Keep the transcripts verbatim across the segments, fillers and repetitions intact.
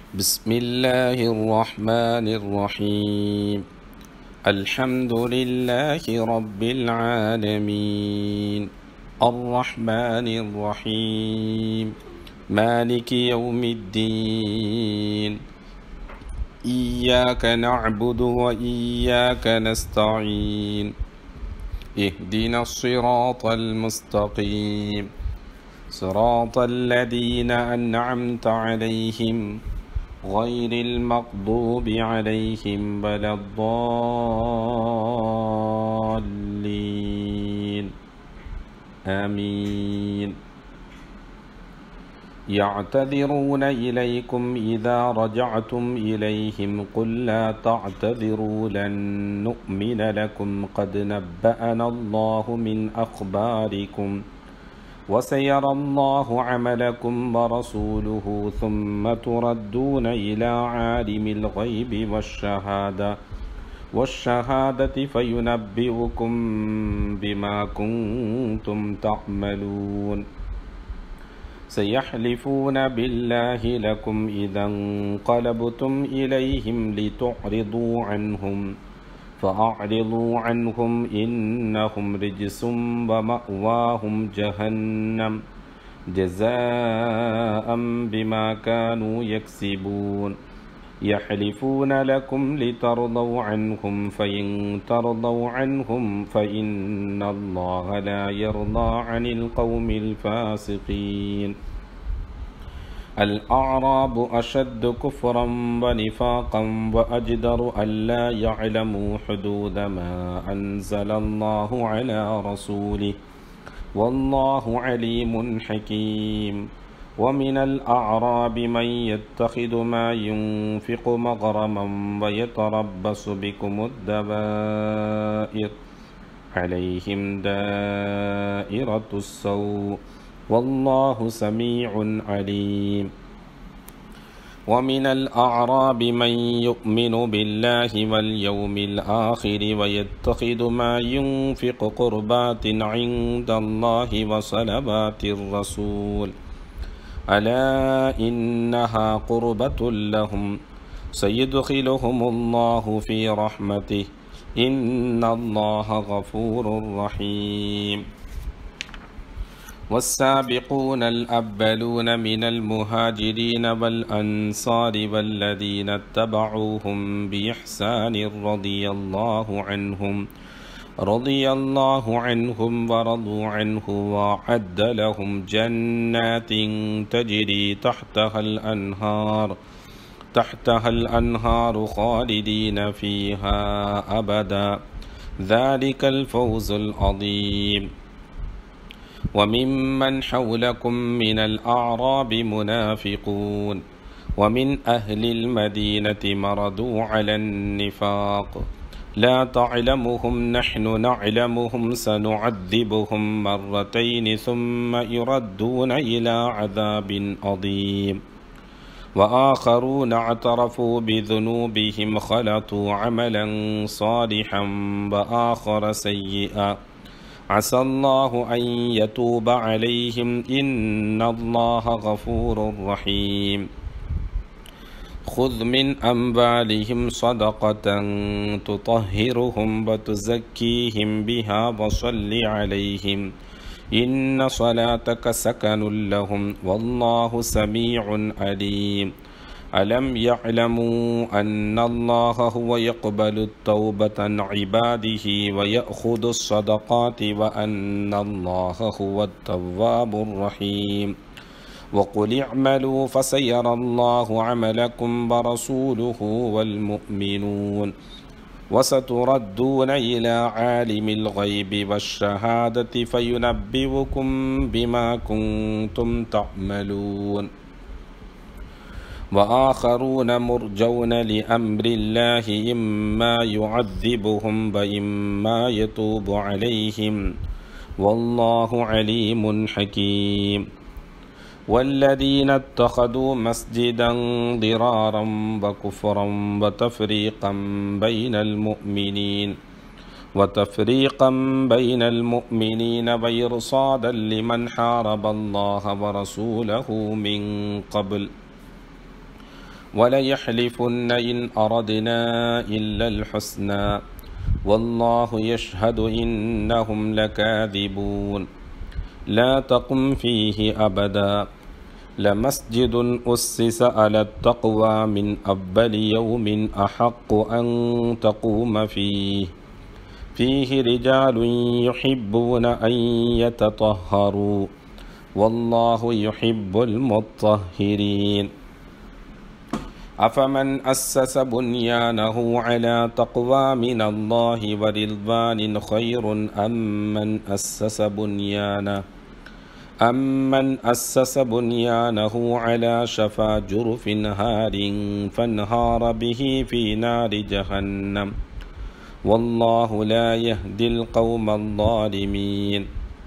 بسم الله الرحمن الرحيم. الحمد لله رب العالمين، الرحمن الرحيم، مالك يوم الدين، إياك نعبد وإياك نستعين، اهدنا الصراط المستقيم، صراط الذين أنعمت عليهم غير المغضوب عليهم ولا الضالين، آمين. يعتذرون إليكم إذا رجعتم إليهم قل لا تعتذروا لن نؤمن لكم قد نبأنا الله من أخباركم وسيرى الله عملكم ورسوله ثم تردون إلى عالم الغيب والشهادة والشهادة فينبئكم بما كنتم تعملون. سيحلفون بالله لكم إذا انقلبتم إليهم لتعرضوا عنهم فأعرضوا عنهم إنهم رجس ومأواهم جهنم جزاء بما كانوا يكسبون. يحلفون لكم لترضوا عنهم فإن ترضوا عنهم فإن الله لا يرضى عن القوم الفاسقين. الأعراب أشد كفرا ونفاقا وأجدر ألا يعلموا حدود ما أنزل الله على رسوله والله عليم حكيم. ومن الأعراب من يتخذ ما ينفق مغرما ويتربص بكم الدوائر عليهم دائرة السوء والله سميع عليم. ومن الأعراب من يؤمن بالله واليوم الآخر ويتخذ ما ينفق قربات عند الله وصلوات الرسول ألا إنها قربة لهم سيدخلهم الله في رحمته إن الله غفور رحيم. والسابقون الأولون من المهاجرين والأنصار والذين اتبعوهم بإحسان رضي الله عنهم رضي الله عنهم ورضوا عنه وأعد لهم جنات تجري تحتها الأنهار تحتها الأنهار خالدين فيها أبدا ذلك الفوز العظيم. وممن حولكم من الأعراب منافقون ومن أهل المدينة مردوا على النفاق لا تعلمهم نحن نعلمهم سنعذبهم مرتين ثم يردون إلى عذاب عظيم. وآخرون اعترفوا بذنوبهم خلطوا عملا صالحا وآخر سيئا عسى الله أن يتوب عليهم إن الله غفور رحيم. خذ من أموالهم صدقة تطهرهم وتزكيهم بها وصل عليهم إن صلاتك سكن لهم والله سميع عليم. ألم يعلموا أن الله هو يقبل التوبة عن عباده ويأخذ الصدقات وأن الله هو التواب الرحيم. وقل اعملوا فسيرى الله عملكم ورسوله والمؤمنون وستردون إلى عالم الغيب والشهادة فينبئكم بما كنتم تعملون. وآخرون مرجون لأمر الله إما يعذبهم وإما يتوب عليهم والله عليم حكيم. والذين اتخذوا مسجدا ضرارا وكفرا وتفريقا بين المؤمنين وتفريقا بين المؤمنين وإرصادا لمن حارب الله ورسوله من قبل وليحلفن إن أردنا إلا الحسنى والله يشهد إنهم لكاذبون لا تقم فيه أبدا لمسجد أسس على التقوى من أول يوم أحق أن تقوم فيه فيه رجال يحبون أن يتطهروا والله يحب المطهرين أفمن أسس بنيانه على تقوى من الله ورضوان خير أم من أسس بنيانه أمن أسس بنيانه على شفا جرف هار فانهار به في نار جهنم والله لا يهدي القوم الظالمين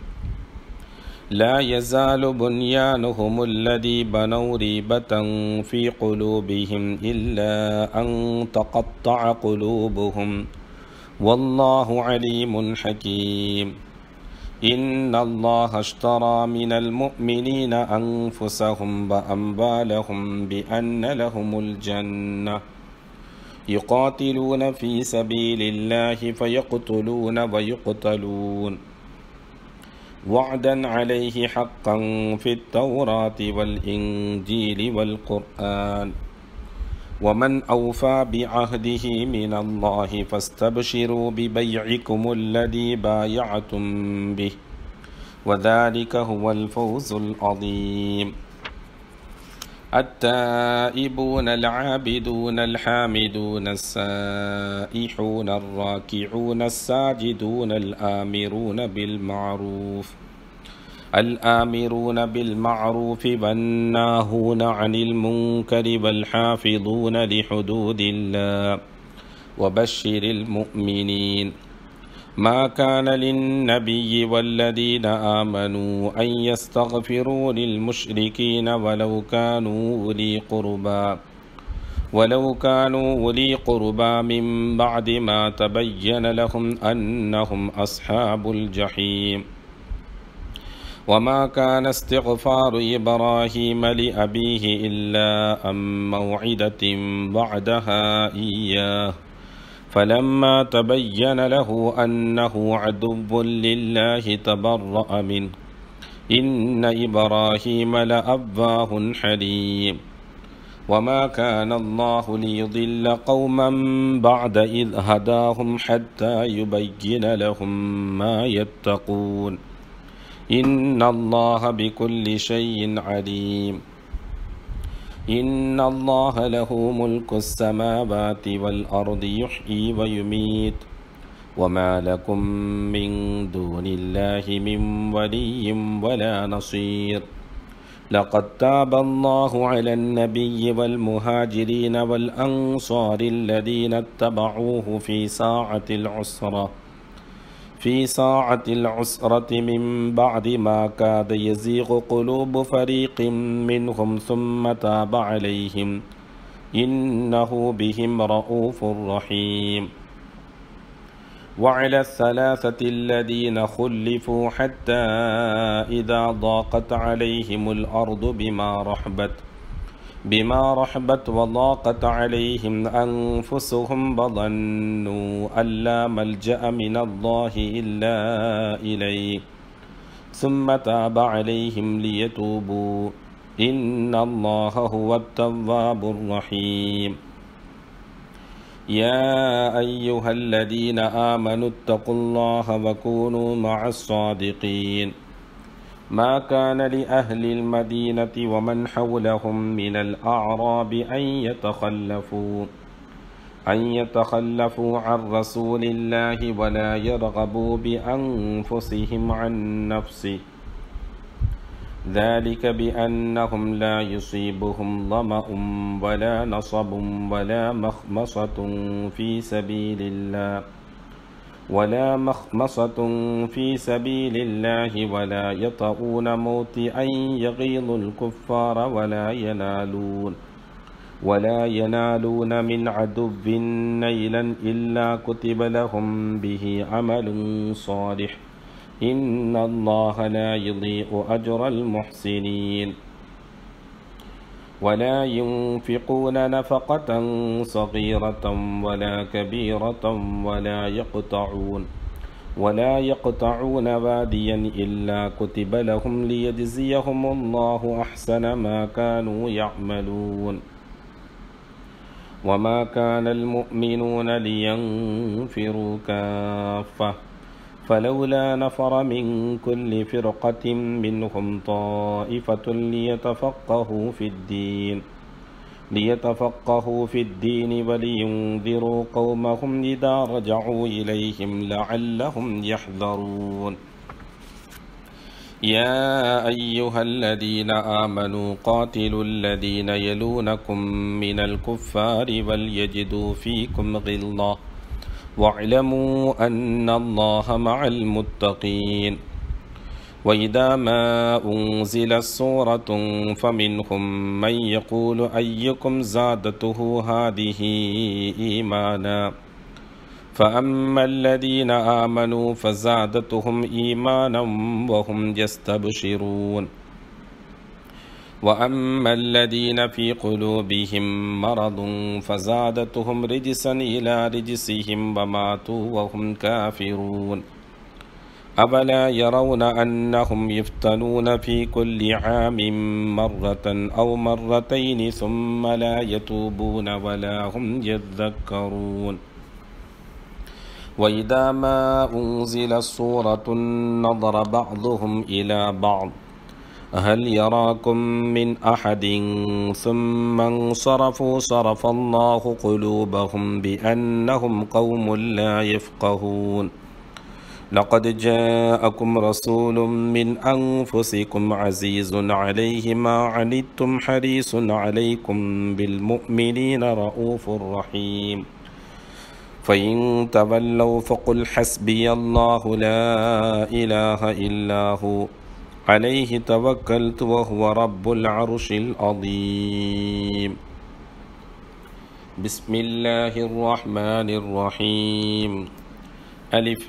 لا يزال بنيانهم الذي بنوا ريبة في قلوبهم إلا أن تقطع قلوبهم والله عليم حكيم إن الله اشترى من المؤمنين أنفسهم وأموالهم بأن لهم الجنة يقاتلون في سبيل الله فيقتلون ويقتلون وعدا عليه حقا في التوراة والإنجيل والقرآن ومن أوفى بعهده من الله فاستبشروا ببيعكم الذي بايعتم به وذلك هو الفوز العظيم التائبون العابدون الحامدون السائحون الراكعون الساجدون الآمرون بالمعروف الآمرون بالمعروف والناهون عن المنكر والحافظون لحدود الله وبشر المؤمنين ما كان للنبي والذين آمنوا أن يستغفروا للمشركين ولو كانوا أولي قربى ولو كانوا أولي قربى من بعد ما تبين لهم أنهم أصحاب الجحيم وما كان استغفار إبراهيم لأبيه إلا عن موعدة وعدها إياه فلما تبين له أنه عدو لله تبرأ منه إن إبراهيم لأواه حليم وما كان الله ليضل قوما بعد إذ هداهم حتى يبين لهم ما يتقون إن الله بكل شيء عليم إن الله له ملك السماوات والأرض يحيي ويميت وما لكم من دون الله من ولي ولا نصير لقد تاب الله على النبي والمهاجرين والأنصار الذين اتبعوه في ساعة العسرة في ساعة العسرة من بعد ما كاد يزيغ قلوب فريق منهم ثم تاب عليهم إنه بهم رؤوف رحيم وعلى الثلاثة الذين خلفوا حتى إذا ضاقت عليهم الأرض بما رحبت بما رحبت وضاقت عليهم أنفسهم وظنوا أن لا ملجأ من الله إلا إليه ثم تاب عليهم ليتوبوا إن الله هو التواب الرحيم يا أيها الذين آمنوا اتقوا الله وكونوا مع الصادقين ما كان لأهل المدينة ومن حولهم من الأعراب أن يتخلفوا أن يتخلفوا عن رسول الله ولا يرغبوا بأنفسهم عن نفسه ذلك بأنهم لا يصيبهم ظمأ ولا نصب ولا مخمصة في سبيل الله ولا مخمصة في سبيل الله ولا يطؤون موطئا يغيظ الكفار ولا ينالون ولا ينالون من عدو نيلا إلا كتب لهم به عمل صالح إن الله لا يضيع أجر المحسنين ولا ينفقون نفقة صغيرة ولا كبيرة ولا يقطعون ولا يقطعون واديا إلا كتب لهم ليجزيهم الله أحسن ما كانوا يعملون وما كان المؤمنون لينفروا كافة فلولا نفر من كل فرقة منهم طائفة ليتفقهوا في الدين ليتفقهوا في الدين ولينذروا قومهم إذا رجعوا إليهم لعلهم يحذرون يا أيها الذين آمنوا قاتلوا الذين يلونكم من الكفار وليجدوا فيكم غلظة واعلموا أن الله مع المتقين وإذا ما أنزلت سورة فمنهم من يقول أيكم زادته هذه إيمانا فأما الذين آمنوا فزادتهم إيمانا وهم يستبشرون وأما الذين في قلوبهم مرض فزادتهم رجسا إلى رجسهم وماتوا وهم كافرون أفلا يرون أنهم يفتنون في كل عام مرة أو مرتين ثم لا يتوبون ولا هم يذكرون وإذا ما أنزلت سورة نظر بعضهم إلى بعض هل يراكم من أحد ثم انصرفوا صرف الله قلوبهم بأنهم قوم لا يفقهون لقد جاءكم رسول من أنفسكم عزيز عليه ما عنتم حريص عليكم بالمؤمنين رؤوف رحيم فإن تولوا فقل حسبي الله لا إله إلا هو عليه توكلت وهو رب العرش العظيم بسم الله الرحمن الرحيم ألف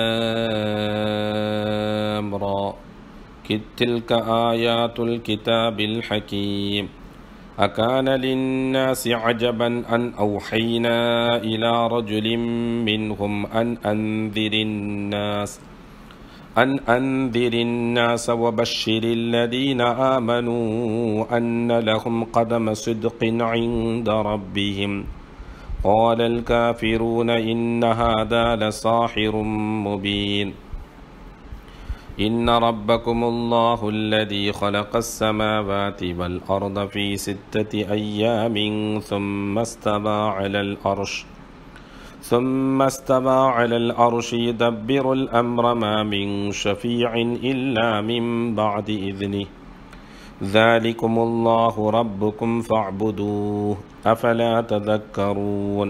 لام را تلك آيات الكتاب الحكيم أكان للناس عجبا أن أوحينا إلى رجل منهم أن أنذر الناس أن أنذر الناس وبشر الذين آمنوا أن لهم قدم صدق عند ربهم قال الكافرون إن هذا لساحر مبين إن ربكم الله الذي خلق السماوات والأرض في ستة أيام ثم استوى على الأرش ثم استوى على الأرش يدبر الأمر ما من شفيع إلا من بعد إذنه ذلكم الله ربكم فاعبدوه أفلا تذكرون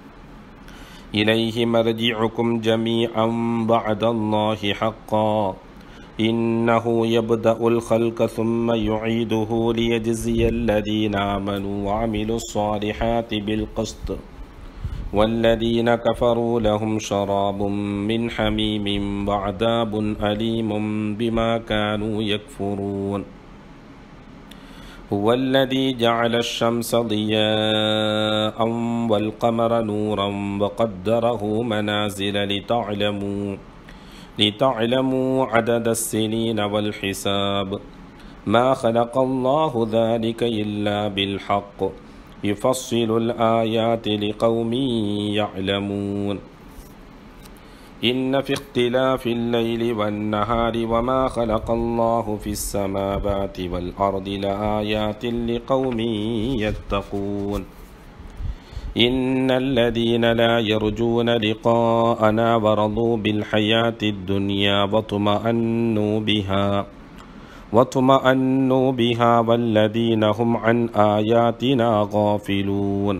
إليه مرجعكم جميعا وعد الله حقا إنه يبدأ الخلق ثم يعيده ليجزي الذين آمنوا وعملوا الصالحات بالقسط والذين كفروا لهم شراب من حميم وعذاب أليم بما كانوا يكفرون هو الذي جعل الشمس ضياء والقمر نورا وقدره منازل لتعلموا لتعلموا عدد السنين والحساب ما خلق الله ذلك إلا بالحق يفصل الآيات لقوم يعلمون إن في اختلاف الليل والنهار وما خلق الله في السماوات والأرض لآيات لقوم يتقون إن الذين لا يرجون لقاءنا ورضوا بالحياة الدنيا واطمأنوا بها واطمأنوا بها والذين هم عن آياتنا غافلون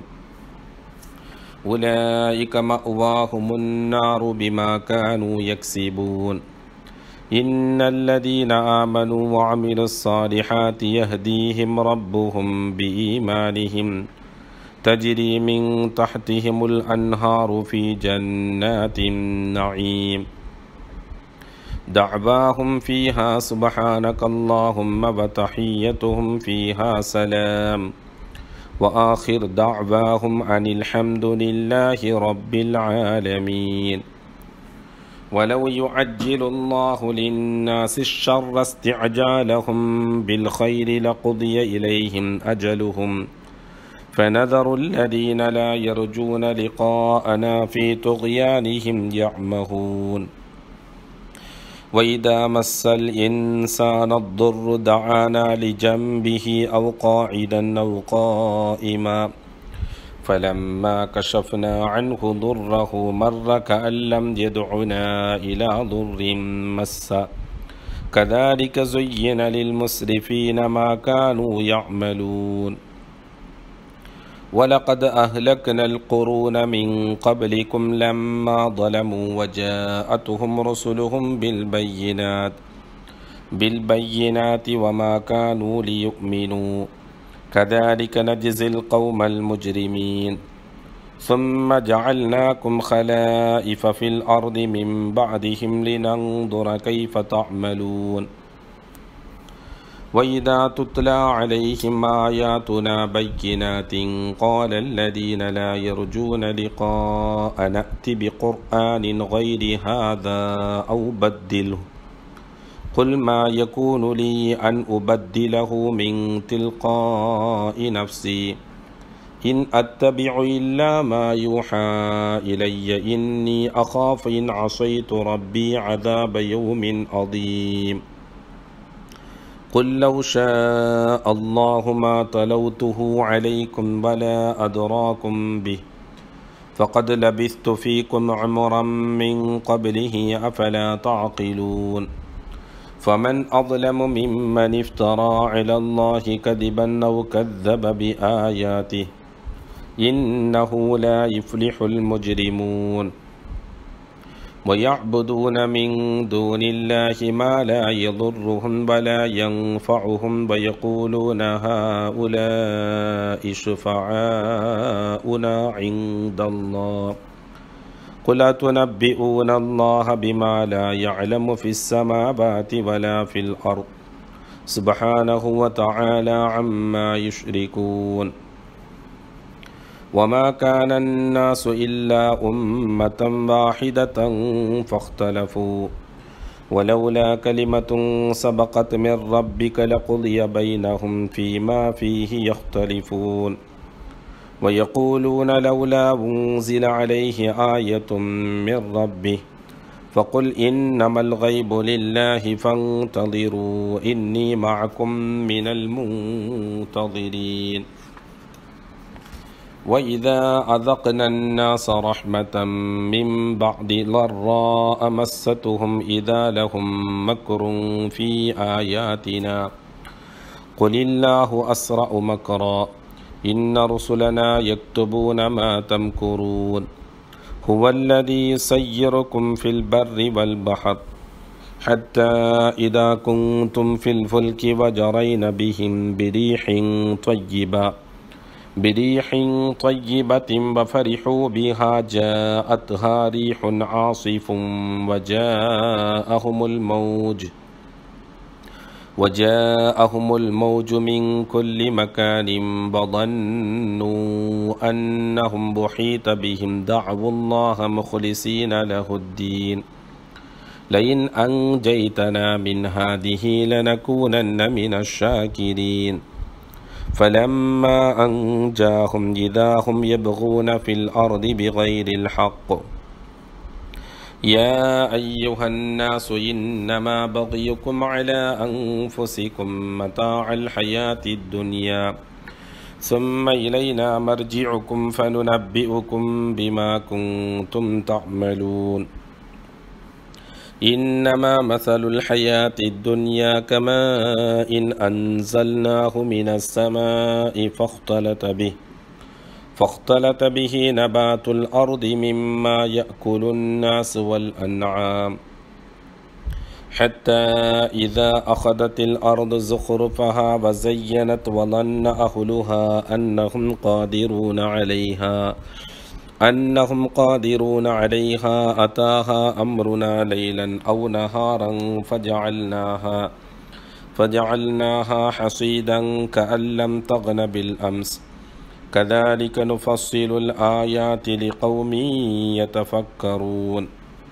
أولئك مأواهم النار بما كانوا يكسبون إن الذين آمنوا وعملوا الصالحات يهديهم ربهم بإيمانهم تجري من تحتهم الأنهار في جنات النعيم دعواهم فيها سبحانك اللهم وتحيتهم فيها سلام وآخر دعواهم أن الحمد لله رب العالمين. ولو يعجل الله للناس الشر استعجالهم بالخير لقضي إليهم أجلهم فنذر الذين لا يرجون لقاءنا في طغيانهم يعمهون. وإذا مس الإنسان الضر دعانا لجنبه أو قاعدا أو قائما فلما كشفنا عنه ضره مر كأن لم يدعنا إلى ضر مسه كذلك زين للمسرفين ما كانوا يعملون. ولقد أهلكنا القرون من قبلكم لما ظلموا وجاءتهم رسلهم بالبينات بالبينات وما كانوا ليؤمنوا كذلك نجزي القوم المجرمين. ثم جعلناكم خلائف في الأرض من بعدهم لننظر كيف تعملون. وإذا تتلى عليهم آياتنا بينات قال الذين لا يرجون لقاء نأت بقرآن غير هذا أو بدله قل ما يكون لي أن أبدله من تلقاء نفسي إن أتبع إلا ما يوحى إلي إني أخاف إن عصيت ربي عذاب يوم عظيم. قل لو شاء الله ما تلوته عليكم ولا أدراكم به فقد لبثت فيكم عمرا من قبله أفلا تعقلون. فمن أظلم ممن افترى على الله كذبا أو كذب بآياته إنه لا يفلح المجرمون. ويعبدون من دون الله ما لا يضرهم ولا ينفعهم ويقولون هؤلاء شفعاؤنا عند الله قل أتنبئون الله بما لا يعلم في السماوات ولا في الأرض سبحانه وتعالى عما يشركون. وما كان الناس إلا أمة واحدة فاختلفوا ولولا كلمة سبقت من ربك لقضي بينهم فيما فيه يختلفون. ويقولون لولا أنزل عليه آية من ربه فقل إنما الغيب لله فانتظروا إني معكم من المنتظرين. وإذا أذقنا الناس رحمة من بعد ضراء مستهم إذا لهم مكر في آياتنا قل الله أسرع مكرا إن رسلنا يكتبون ما تمكرون. هو الذي يسيركم في البر والبحر حتى إذا كنتم في الفلك وجرين بهم بريح طيبة بريح طيبة وفرحوا بها جاءتها ريح عاصف وجاءهم الموج وجاءهم الموج من كل مكان وظنوا أنهم بحيط بهم دعوا الله مخلصين له الدين لئن أنجيتنا من هذه لنكونن من الشاكرين. فلما أنجاهم إذا هم يبغون في الأرض بغير الحق يا أيها الناس إنما بغيكم على أنفسكم متاع الحياة الدنيا ثم إلينا مرجعكم فننبئكم بما كنتم تعملون. إنما مثل الحياة الدنيا كماء إن أنزلناه من السماء فاختلط به فاختلط به نبات الأرض مما يأكل الناس والأنعام حتى إذا أخذت الأرض زخرفها وزينت وظن أهلها أنهم قادرون عليها أنهم قادرون عليها أتاها أمرنا ليلا أو نهارا فجعلناها فجعلناها حصيدا كأن لم تغن بالأمس كذلك نفصل الآيات لقوم يتفكرون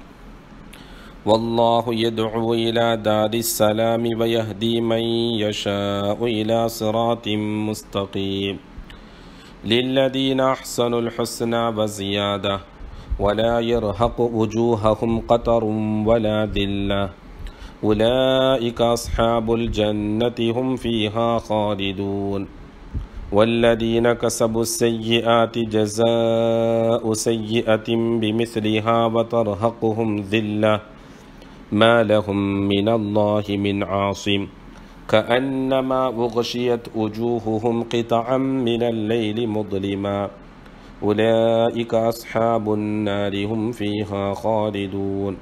والله يدعو إلى دار السلام ويهدي من يشاء إلى صراط مستقيم للذين أحسنوا الحسنى وزيادة ولا يرهق وجوههم قتر ولا ذلة أولئك أصحاب الجنة هم فيها خالدون والذين كسبوا السيئات جزاء سيئة بمثلها وترهقهم ذلة ما لهم من الله من عاصم كأنما أغشيت وجوههم قطعا من الليل مظلما أولئك أصحاب النار هم فيها خالدون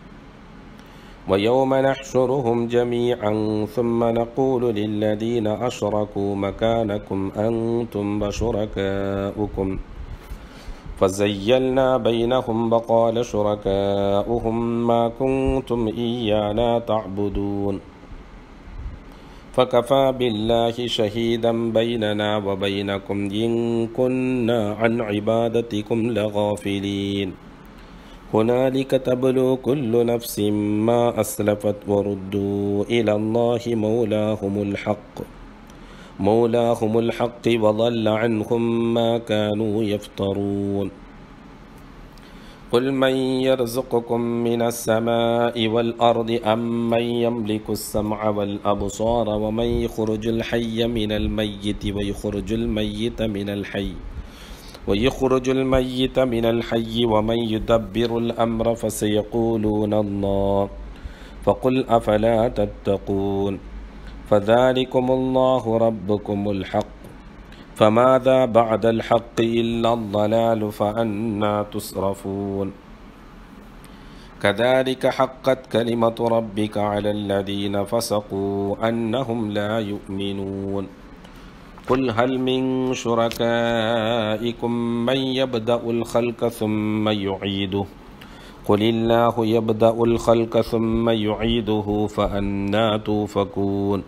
ويوم نحشرهم جميعا ثم نقول للذين أشركوا مكانكم أنتم وشركاؤكم فزيلنا بينهم وقال شركاؤهم ما كنتم إيانا تعبدون فكفى بالله شهيدا بيننا وبينكم إن كنا عن عبادتكم لغافلين هنالك تبلو كل نفس ما أسلفت وردوا إلى الله مولاهم الحق مولاهم الحق وضل عنهم ما كانوا يفترون قل من يرزقكم من السماء والأرض أم من يملك السمع والأبصار ومن يخرج الحي من الميت ويخرج الميت من الحي ويخرج الميت من الحي ومن يدبر الأمر فسيقولون الله فقل أفلا تتقون فذلكم الله ربكم الحق فماذا بعد الحق إلا الضلال فأنى تصرفون كذلك حقت كلمة ربك على الذين فسقوا أنهم لا يؤمنون قل هل من شركائكم من يبدأ الخلق ثم يعيده قل الله يبدأ الخلق ثم يعيده فأنى توفكون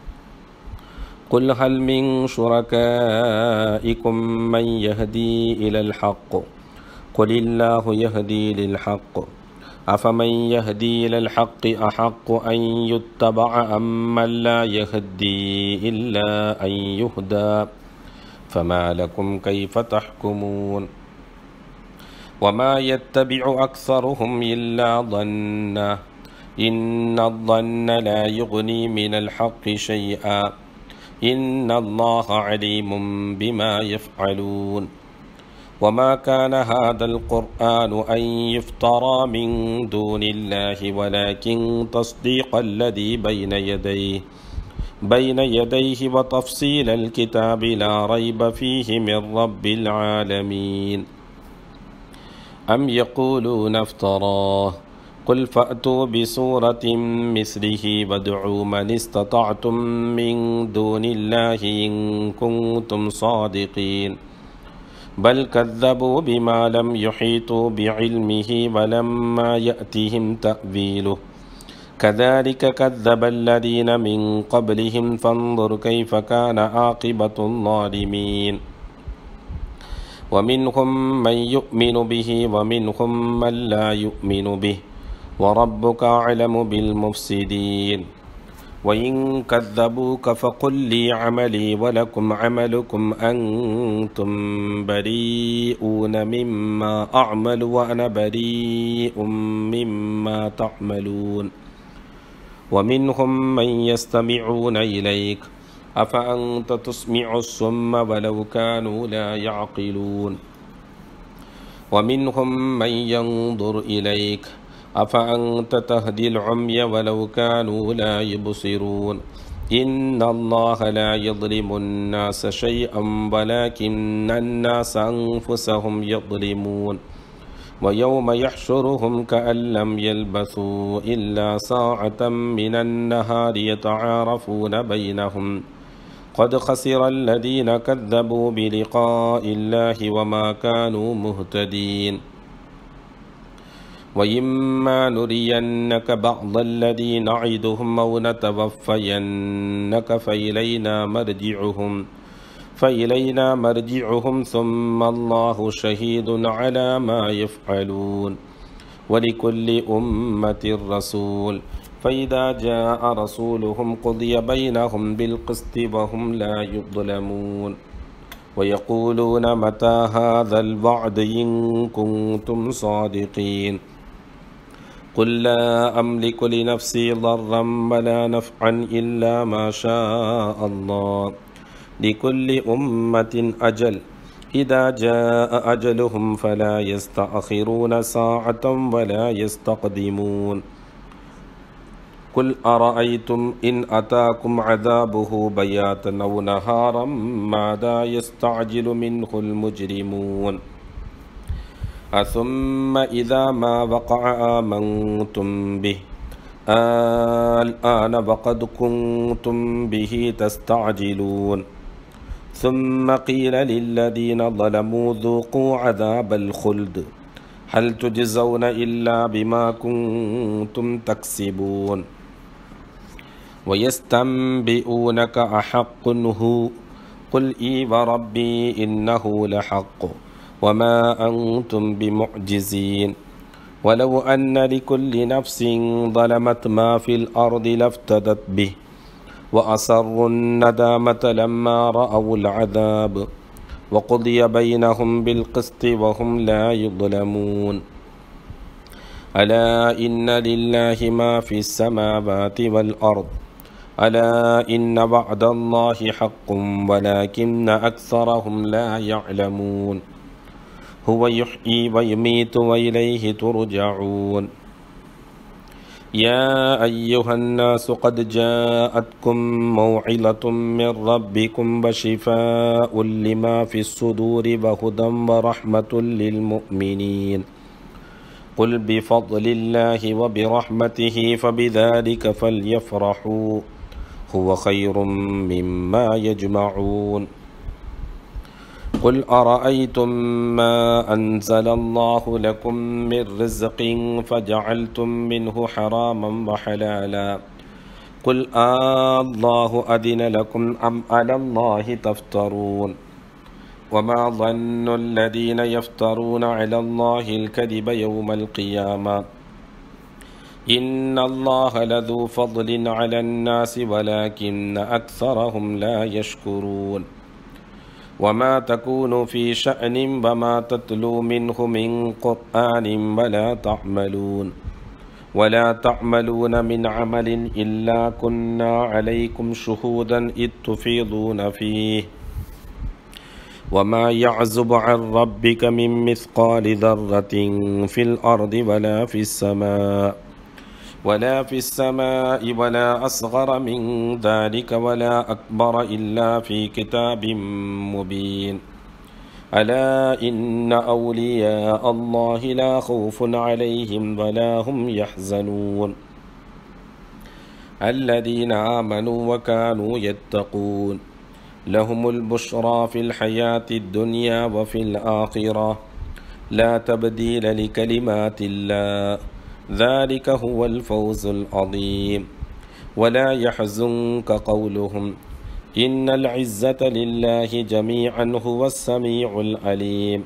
قل هل من شركائكم من يهدي إلى الحق قل الله يهدي للحق أفمن يهدي إلى الحق أحق أن يتبع أم من لا يهدي إلا أن يهدى فما لكم كيف تحكمون وما يتبع أكثرهم إلا ظنا إن الظن لا يغني من الحق شيئا إن الله عليم بما يفعلون وما كان هذا القرآن أن يفترى من دون الله ولكن تصديق الذي بين يديه بين يديه وتفصيل الكتاب لا ريب فيه من رب العالمين أم يقولون افتراه قل فأتوا بسورة مثله وادعوا من استطعتم من دون الله إن كنتم صادقين بل كذبوا بما لم يحيطوا بعلمه ولما يأتهم تأويله كذلك كذب الذين من قبلهم فانظر كيف كان عاقبة الظالمين ومنهم من يؤمن به ومنهم من لا يؤمن به وربك أعلم بالمفسدين وإن كذبوك فقل لي عملي ولكم عملكم أنتم بريئون مما أعمل وأنا بريء مما تعملون ومنهم من يستمعون إليك أفأنت تسمع الصم ولو كانوا لا يعقلون ومنهم من ينظر إليك أفأنت تهدي العمي ولو كانوا لا يبصرون إن الله لا يظلم الناس شيئا ولكن الناس أنفسهم يظلمون ويوم يحشرهم كأن لم يلبثوا إلا ساعة من النهار يتعارفون بينهم قد خسر الذين كذبوا بلقاء الله وما كانوا مهتدين وإما نرينك بعض الذي نعدهم أو نتوفينك فإلينا مرجعهم فإلينا مرجعهم ثم الله شهيد على ما يفعلون ولكل أمة رسول فإذا جاء رسولهم قضي بينهم بالقسط وهم لا يظلمون ويقولون متى هذا الوعد إن كنتم صادقين قل لا أملك لنفسي ضرا ولا نفعا إلا ما شاء الله لكل أمة أجل إذا جاء أجلهم فلا يستأخرون ساعة ولا يستقدمون قل أرأيتم إن أتاكم عذابه بياتا أو نهارا ماذا يستعجل منه المجرمون أثم إذا ما وقع آمنتم به الآن وقد كنتم به تستعجلون ثم قيل للذين ظلموا ذوقوا عذاب الخلد هل تجزون إلا بما كنتم تكسبون ويستنبئونك أحق هو قل إي وربي إنه لحق وما أنتم بمعجزين ولو أن لكل نفس ظلمت ما في الأرض لافتدت به وأسروا الندامة لما رأوا العذاب وقضي بينهم بالقسط وهم لا يظلمون ألا إن لله ما في السماوات والأرض ألا إن وعد الله حق ولكن أكثرهم لا يعلمون هو يحيي ويميت وإليه ترجعون يا أيها الناس قد جاءتكم موعظة من ربكم وشفاء لما في الصدور وهدى ورحمة للمؤمنين قل بفضل الله وبرحمته فبذلك فليفرحوا هو خير مما يجمعون قل أرأيتم ما أنزل الله لكم من رزق فجعلتم منه حراما وحلالا قل آه الله أذن لكم أم على الله تفترون وما ظن الذين يفترون على الله الكذب يوم القيامة إن الله لذو فضل على الناس ولكن أكثرهم لا يشكرون وما تكون في شأن وما تتلو منه من قرآن ولا تعملون ولا تعملون من عمل إلا كنا عليكم شهودا إذ تفيضون فيه وما يعزب عن ربك من مثقال ذرة في الأرض ولا في السماء ولا في السماء ولا أصغر من ذلك ولا أكبر إلا في كتاب مبين ألا إن أولياء الله لا خوف عليهم ولا هم يحزنون الذين آمنوا وكانوا يتقون لهم البشرى في الحياة الدنيا وفي الآخرة لا تبديل لكلمات الله ذلك هو الفوز العظيم ولا يحزنك قولهم إن العزة لله جميعا هو السميع العليم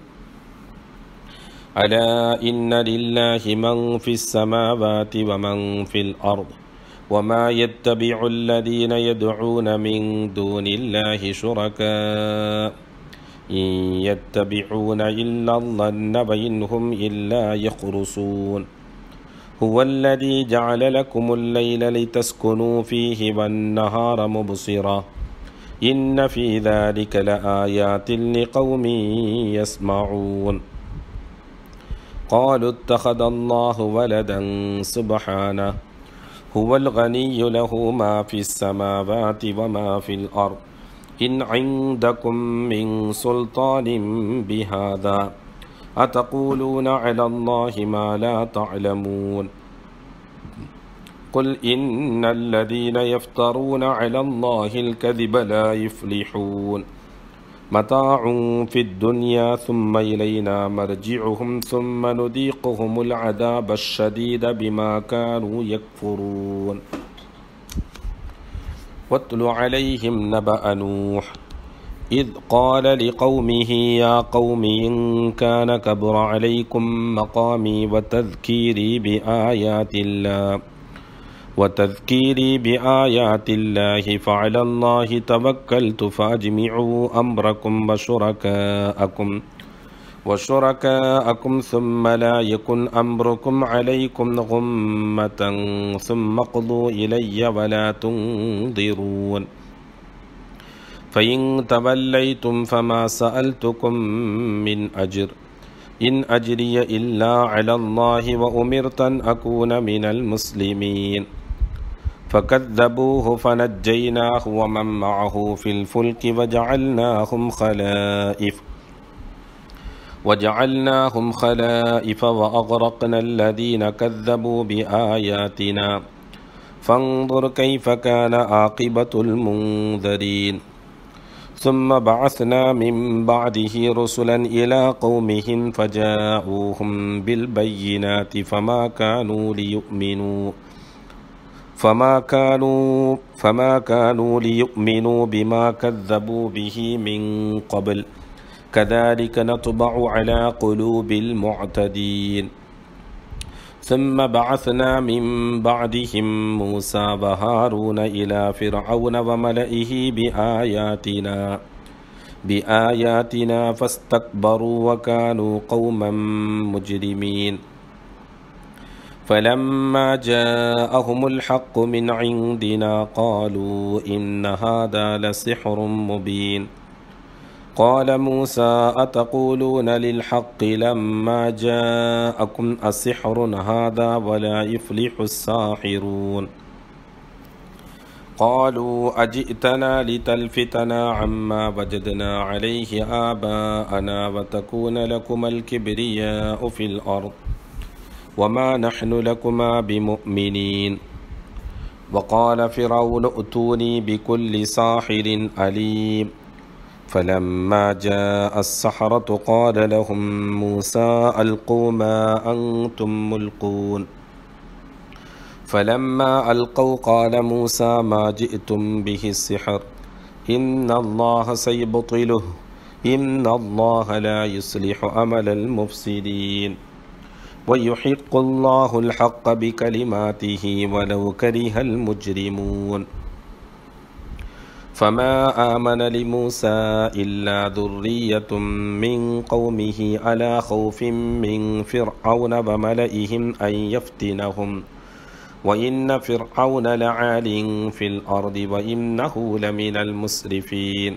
ألا إن لله من في السماوات ومن في الأرض وما يتبع الذين يدعون من دون الله شركاء إن يتبعون إلا الظن وإن هم إلا يخرصون هو الذي جعل لكم الليل لتسكنوا فيه والنهار مبصرا إن في ذلك لآيات لقوم يسمعون قالوا اتخذ الله ولدا سبحانه هو الغني له ما في السماوات وما في الأرض إن عندكم من سلطان بهذا أتقولون على الله ما لا تعلمون قل إن الذين يفترون على الله الكذب لا يفلحون متاع في الدنيا ثم إلينا مرجعهم ثم نذيقهم العذاب الشديد بما كانوا يكفرون واتل عليهم نبأ نوح إذ قال لقومه يا قوم إن كان كبر عليكم مقامي وتذكيري بآيات الله وتذكيري بآيات الله فعلى الله توكلت فأجمعوا أمركم وشركاءكم وشركاءكم ثم لا يكن أمركم عليكم غمة ثم اقضوا إلي ولا تنظرون فإن توليتم فما سألتكم من أجر إن أجري إلا على الله وأمرت أن أكون من المسلمين فكذبوه فنجيناه ومن معه في الفلك وجعلناهم خلائف وجعلناهم خلائف وأغرقنا الذين كذبوا بآياتنا فانظر كيف كان عاقبة المنذرين ثم بعثنا من بعده رسلا إلى قومهم فجاءوهم بالبينات فما كانوا ليؤمنوا فما كانوا فما كانوا ليؤمنوا بما كذبوا به من قبل كذلك نطبع على قلوب المعتدين ثم بعثنا من بعدهم موسى وهارون إلى فرعون وملئه بآياتنا بآياتنا فاستكبروا وكانوا قوما مجرمين فلما جاءهم الحق من عندنا قالوا إن هذا لسحر مبين قال موسى أتقولون للحق لما جاءكم أسحر هذا ولا يفلح الساحرون قالوا أجئتنا لتلفتنا عما وجدنا عليه آباءنا وتكون لكما الكبرياء في الأرض وما نحن لكما بمؤمنين وقال فرعون ائتوني بكل ساحر عليم فلما جاء السحرة قال لهم موسى ألقوا ما أنتم ملقون فلما ألقوا قال موسى ما جئتم به السحر إن الله سيبطله إن الله لا يصلح عمل المفسدين ويحق الله الحق بكلماته ولو كره المجرمون فما آمن لموسى إلا ذرية من قومه على خوف من فرعون وملئهم أن يفتنهم وإن فرعون لعال في الأرض وإنه لمن المسرفين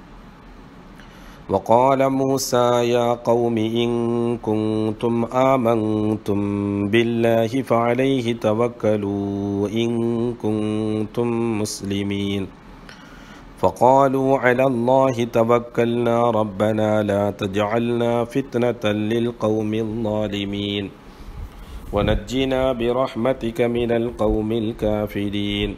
وقال موسى يا قوم إن كنتم آمنتم بالله فعليه توكلوا إن كنتم مسلمين فقالوا على الله توكلنا ربنا لا تجعلنا فتنة للقوم الظالمين ونجنا برحمتك من القوم الكافرين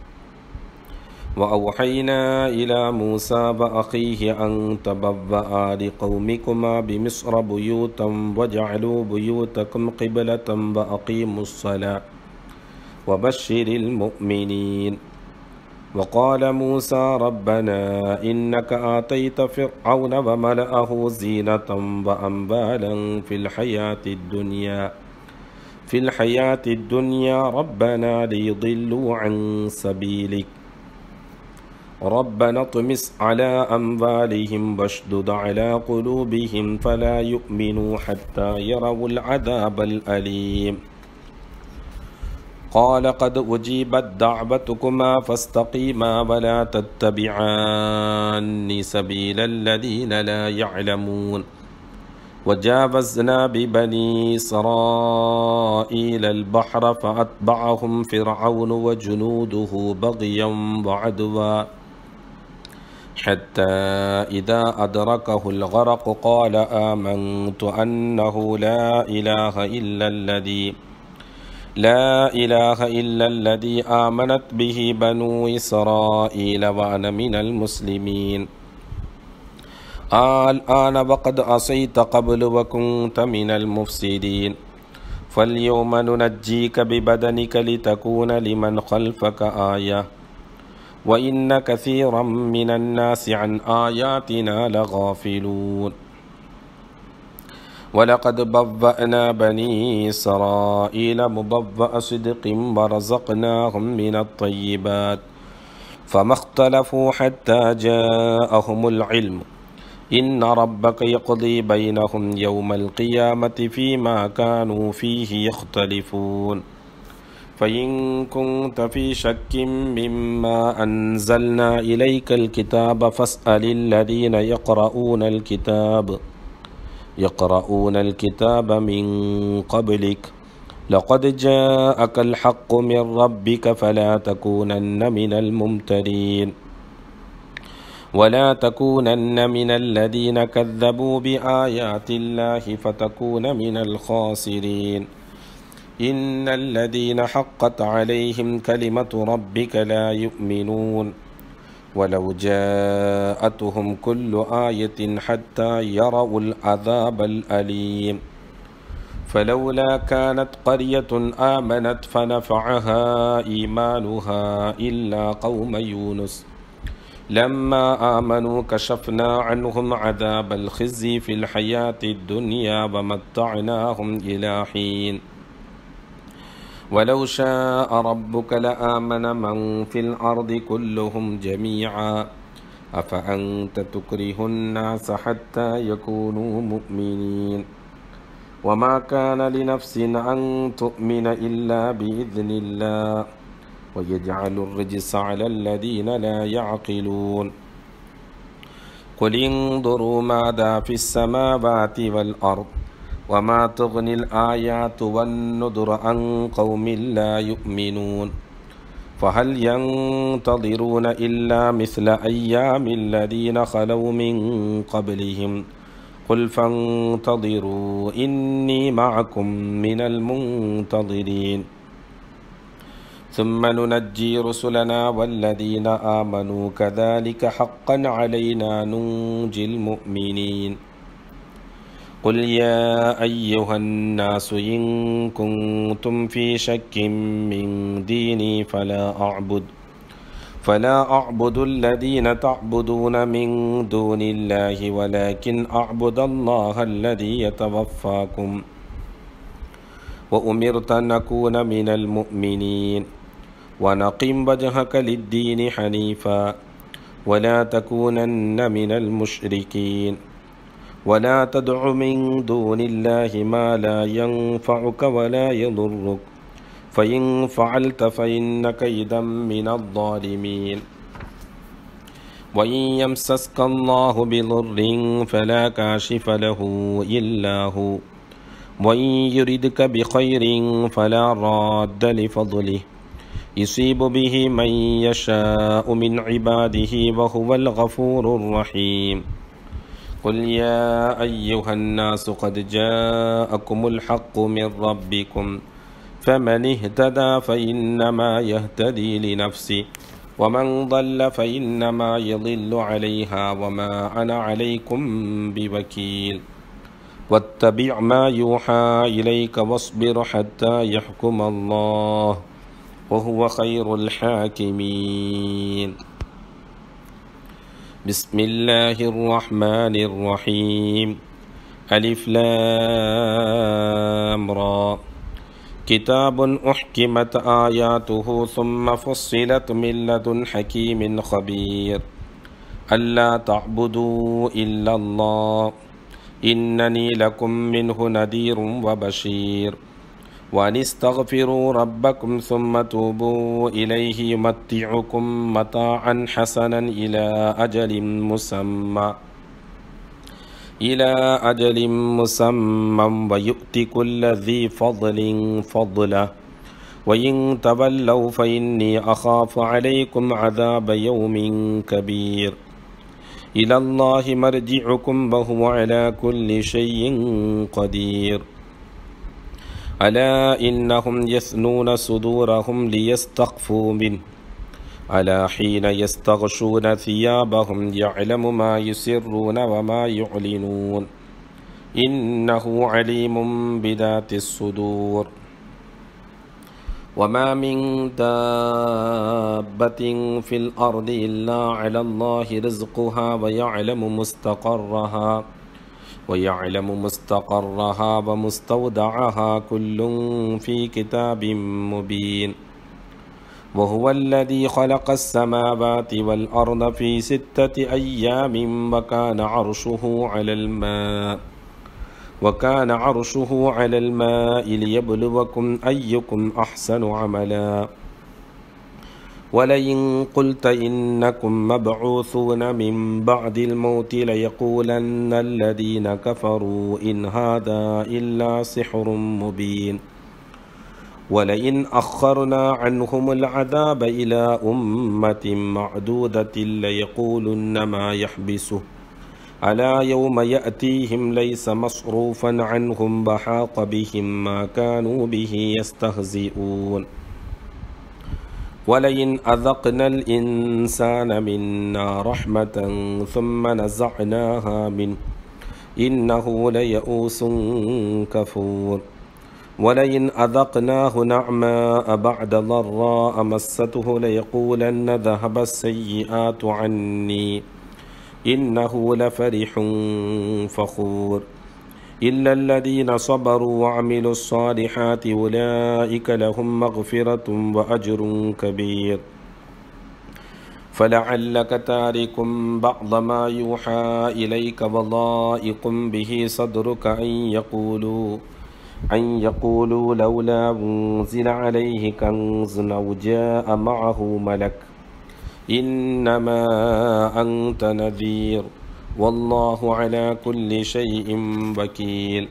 وأوحينا إلى موسى وأخيه أن تبوأ لقومكما بمصر بيوتا واجعلوا بيوتكم قبلة وأقيموا الصلاة وبشر المؤمنين وقال موسى ربنا إنك آتيت فرعون وملأه زينة وأموالا في الحياة الدنيا في الحياة الدنيا ربنا ليضلوا عن سبيلك ربنا اطمس على أموالهم واشدد على قلوبهم فلا يؤمنوا حتى يروا العذاب الأليم قال قد أجيبت دعوتكما فاستقيما ولا تتبعان سبيل الذين لا يعلمون وجاوزنا ببني إسرائيل البحر فأتبعهم فرعون وجنوده بغيا وعدوا حتى إذا أدركه الغرق قال آمنت أنه لا إله إلا الذي لا إله إلا الذي آمنت به بنو إسرائيل وأنا من المسلمين الآن وقد عصيت قبل وكنت من المفسدين فاليوم ننجيك ببدنك لتكون لمن خلفك آية وإن كثيرا من الناس عن آياتنا لغافلون ولقد بوأنا بني إسرائيل مبوأ صدق ورزقناهم من الطيبات فما اختلفوا حتى جاءهم العلم إن ربك يقضي بينهم يوم القيامة فيما كانوا فيه يختلفون فإن كنت في شك مما أنزلنا إليك الكتاب فاسأل الذين يقرؤون الكتاب يقرؤون الكتاب من قبلك لقد جاءك الحق من ربك فلا تكونن من الممترين ولا تكونن من الذين كذبوا بآيات الله فتكون من الخاسرين إن الذين حقت عليهم كلمة ربك لا يؤمنون ولو جاءتهم كل آية حتى يروا العذاب الأليم فلولا كانت قرية آمنت فنفعها إيمانها إلا قوم يونس لما آمنوا كشفنا عنهم عذاب الخزي في الحياة الدنيا ومتعناهم إلى حين ولو شاء ربك لآمن من في الأرض كلهم جميعا أفأنت تكره الناس حتى يكونوا مؤمنين وما كان لنفس أن تؤمن إلا بإذن الله ويجعل الرجس على الذين لا يعقلون قل انظروا ماذا في السماوات والأرض وما تغني الآيات والنذر عن قوم لا يؤمنون فهل ينتظرون إلا مثل أيام الذين خلوا من قبلهم قل فانتظروا إني معكم من المنتظرين ثم ننجي رسلنا والذين آمنوا كذلك حقا علينا ننجي المؤمنين قل يا أيها الناس إن كنتم في شك من ديني فلا أعبد فلا أعبد الذين تعبدون من دون الله ولكن أعبد الله الذي يتوفاكم وأمرت أن أكون من المؤمنين ونقم وجهك للدين حنيفا ولا تكونن من المشركين ولا تدع من دون الله ما لا ينفعك ولا يضرك فإن فعلت فإنك إذا من الظالمين وإن يمسسك الله بضر فلا كاشف له إلا هو وإن يردك بخير فلا راد لفضله يصيب به من يشاء من عباده وهو الغفور الرحيم قل يا أيها الناس قد جاءكم الحق من ربكم فمن اهتدى فإنما يهتدي لنفسه ومن ضل فإنما يضل عليها وما أنا عليكم بوكيل واتبع ما يوحى إليك واصبر حتى يحكم الله وهو خير الحاكمين بسم الله الرحمن الرحيم ألف لام را كتاب أحكمت آياته ثم فصلت من لدن حكيم خبير ألا تعبدوا إلا الله إنني لكم منه نذير وبشير وأن استغفروا ربكم ثم توبوا إليه يمتعكم متاعا حسنا إلى أجل مسمى إلى أجل مسمى ويؤتي كل ذي فضل فضله وإن تولوا فإني أخاف عليكم عذاب يوم كبير إلى الله مرجعكم وهو على كل شيء قدير ألا إنهم يثنون صدورهم ليستخفوا منه ألا حين يستغشون ثيابهم يعلم ما يسرون وما يعلنون إنه عليم بذات الصدور وما من دابة في الأرض إلا على الله رزقها ويعلم مستقرها ويعلم مستقرها ومستودعها كل في كتاب مبين وهو الذي خلق السماوات والأرض في ستة أيام وكان عرشه على الماء وكان عرشه على الماء ليبلوكم أيكم أحسن عملا ولئن قلت إنكم مبعوثون من بعد الموت ليقولن الذين كفروا إن هذا إلا سحر مبين ولئن أخرنا عنهم العذاب إلى أمة معدودة ليقولن ما يحبسه ألا يوم يأتيهم ليس مصروفا عنهم وحاق بهم ما كانوا به يستهزئون ولئن أذقنا الإنسان منا رحمة ثم نزعناها منه إنه ليئوس كفور ولئن أذقناه نعماء بعد ضراء مسته ليقولن ذهب السيئات عني إنه لفرح فخور إلا الذين صبروا وعملوا الصالحات أولئك لهم مغفرة وأجر كبير فلعلك تارك بعض ما يوحى إليك وضائق به صدرك أن يقولوا أن يقولوا لولا أنزل عليه كنز أو جاء معه ملك إنما أنت نذير والله على كل شيء وكيل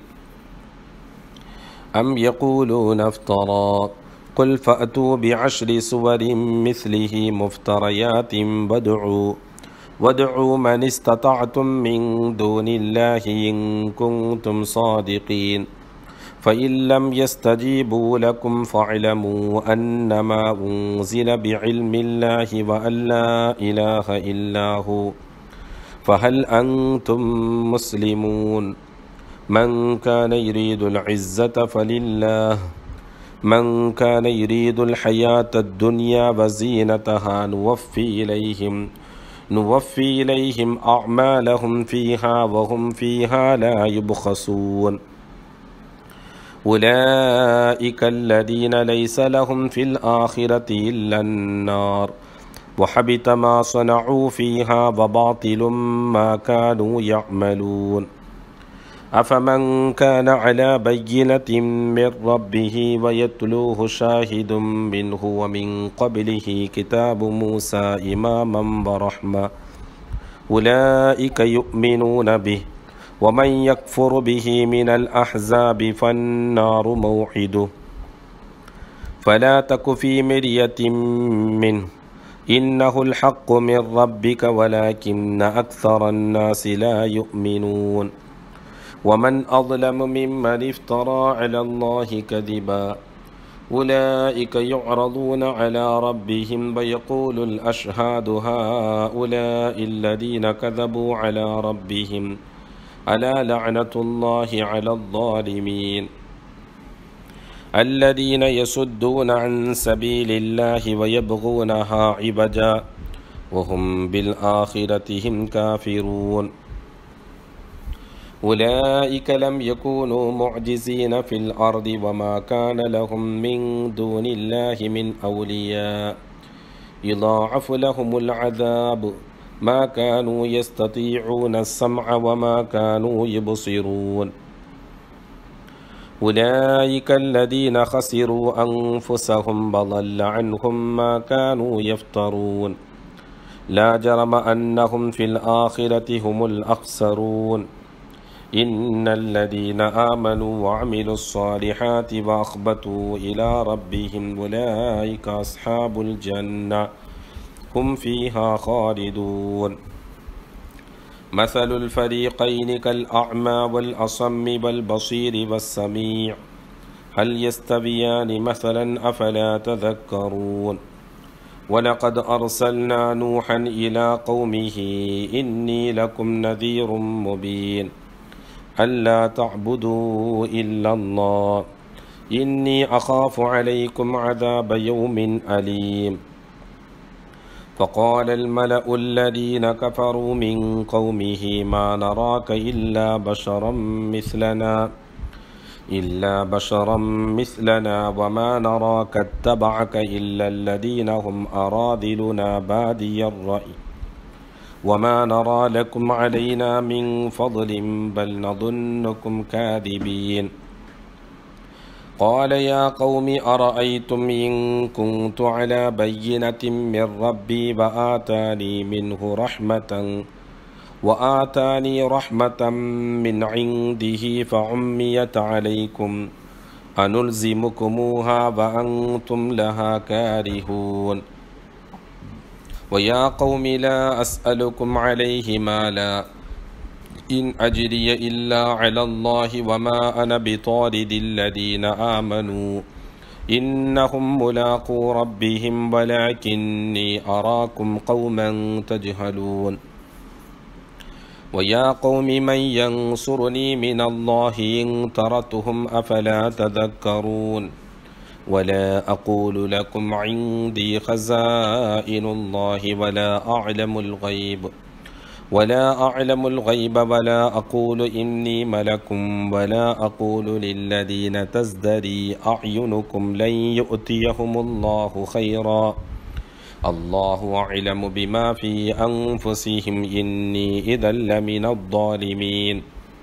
أم يقولون افترى قل فأتوا بعشر سور مثله مفتريات وادعوا وادعوا من استطعتم من دون الله إن كنتم صادقين فإن لم يستجيبوا لكم فاعلموا أنما أنزل بعلم الله وأن لا إله إلا هو فهل أنتم مسلمون من كان يريد العزة فلله من كان يريد الحياة الدنيا وزينتها نوفي إليهم نوفي إليهم أعمالهم فيها وهم فيها لا يبخسون أولئك الذين ليس لهم في الآخرة إلا النار وحبط ما صنعوا فيها وباطل ما كانوا يعملون أفمن كان على بينة من ربه ويتلوه شاهد منه ومن قبله كتاب موسى إماما ورحمة أولئك يؤمنون به ومن يكفر به من الأحزاب فالنار موعده فلا تك في مرية منه إنه الحق من ربك ولكن أكثر الناس لا يؤمنون ومن أظلم ممن افترى على الله كذبا أولئك يعرضون على ربهم ويقول الأشهاد هؤلاء الذين كذبوا على ربهم ألا لعنة الله على الظالمين الذين يصدون عن سبيل الله ويبغونها عوجا وهم بالآخرة هم كافرون أولئك لم يكونوا معجزين في الأرض وما كان لهم من دون الله من أولياء يضاعف لهم العذاب ما كانوا يستطيعون السمع وما كانوا يبصرون أولئك الذين خسروا أنفسهم وضل عنهم ما كانوا يفترون لا جرم أنهم في الآخرة هم الأخسرون إن الذين آمنوا وعملوا الصالحات وأخبتوا إلى ربهم أولئك أصحاب الجنة هم فيها خالدون مثل الفريقين كالأعمى والأصم والبصير والسميع هل يستويان مثلا أفلا تذكرون ولقد أرسلنا نوحا إلى قومه إني لكم نذير مبين ألا تعبدوا إلا الله إني أخاف عليكم عذاب يوم أليم فقال الملأ الذين كفروا من قومه ما نراك إلا بشرا مثلنا إلا بشرا مثلنا وما نراك اتبعك إلا الذين هم أراذلنا بادي الرأي وما نرى لكم علينا من فضل بل نظنكم كاذبين قال يا قوم أرأيتم إن كنت على بينة من ربي وآتاني منه رحمة وآتاني رحمة من عنده فعميت عليكم أنلزمكموها وأنتم لها كارهون ويا قوم لا أسألكم عليه مالا إن أجري إلا على الله وما أنا بطارد الذين آمنوا إنهم ملاقو ربهم ولكني أراكم قوما تجهلون ويا قوم من ينصرني من الله إن ترتهم أفلا تذكرون ولا أقول لكم عندي خزائن الله ولا أعلم الغيب ولا أعلم الغيب ولا أقول إني ملك ولا أقول للذين تزدري أعينكم لن يؤتيهم الله خيرا الله أعلم بما في أنفسهم إني إذا لمن الظالمين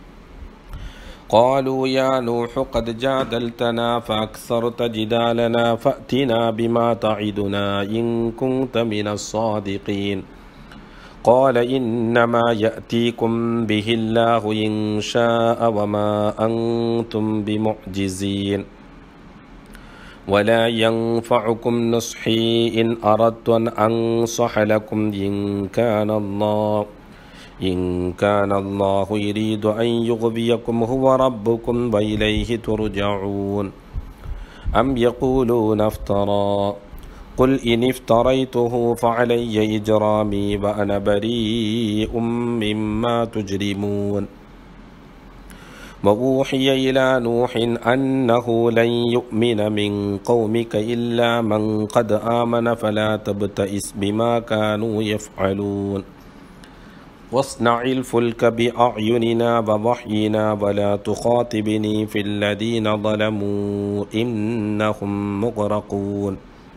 قالوا يا نوح قد جادلتنا فأكثرت جدالنا فأتنا بما تعدنا إن كنت من الصادقين قال إنما يأتيكم به الله إن شاء وما أنتم بمعجزين ولا ينفعكم نصحي إن أردت أن أنصح لكم إن كان الله إن كان الله يريد أن يغويكم هو ربكم وإليه ترجعون أم يقولون افترى قل إن افتريته فعلي إجرامي وأنا بريء مما تجرمون وأوحي إلى نوح أنه لن يؤمن من قومك إلا من قد آمن فلا تبتئس بما كانوا يفعلون واصنع الفلك بأعيننا ووحينا ولا تخاطبني في الذين ظلموا إنهم مغرقون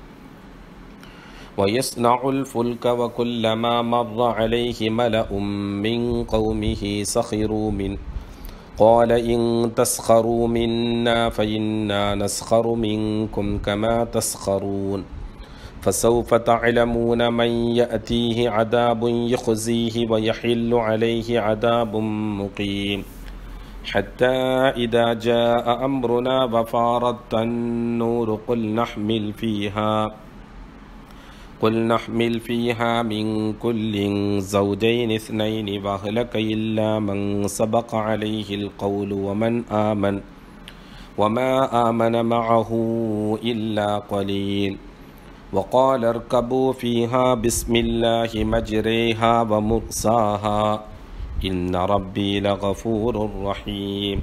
ويصنع الفلك وكلما مر عليه ملأ من قومه سخروا منه قال إن تسخروا منا فإنا نسخر منكم كما تسخرون فسوف تعلمون من يأتيه عذاب يخزيه ويحل عليه عذاب مقيم حتى إذا جاء أمرنا وفارت النور قل نحمل فيها قل نحمل فيها من كل زوجين اثنين وأهلك إلا من سبق عليه القول ومن آمن وما آمن معه إلا قليل وقال اركبوا فيها بسم الله مجريها ومرساها إن ربي لغفور رحيم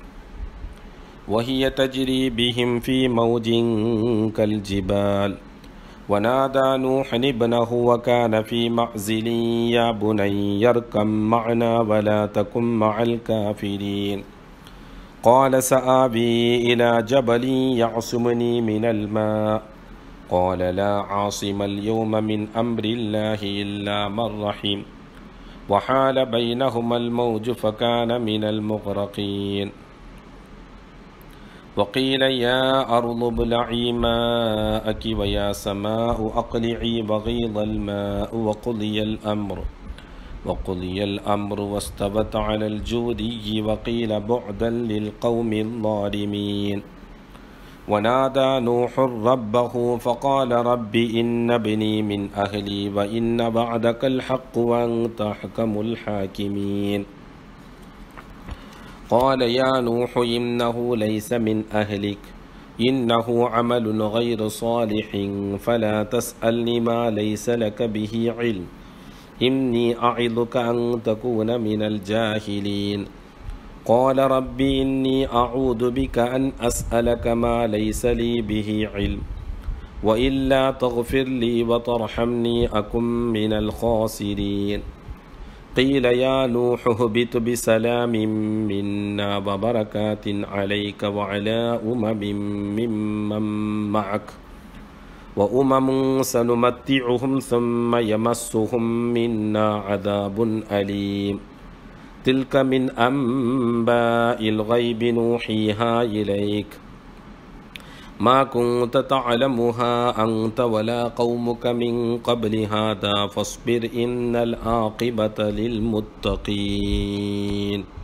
وهي تجري بهم في موج كالجبال ونادى نوح ابنه وكان في معزل يا بني اركب معنا ولا تكن مع الكافرين قال سآوي إلى جبل يعصمني من الماء قال لا عاصم اليوم من أمر الله إلا من رحم وحال بينهما الموج فكان من المغرقين وقيل يا أرض ابلعي ماءك ويا سماء أقلعي وغيض الماء وقضي الأمر وقضي الأمر واستوت على الجودي وقيل بعدا للقوم الظالمين ونادى نوح ربه فقال رب إن ابني من أهلي وإن وعدك الحق وأنت أحكم الحاكمين قال يا نوح إنه ليس من أهلك إنه عمل غير صالح فلا تسألني ما ليس لك به علم إني أعظك أن تكون من الجاهلين قال رب إني أعوذ بك أن أسألك ما ليس لي به علم وإلا تغفر لي وترحمني أكن من الخاسرين قيل يا نوح اهبط بسلام منا وبركات عليك وعلى أمم ممن معك وأمم سنمتعهم ثم يمسهم منا عذاب أليم تلك من أنباء الغيب نوحيها إليك ما كنت تعلمها أنت ولا قومك من قبل هذا فاصبر إن العاقبة للمتقين.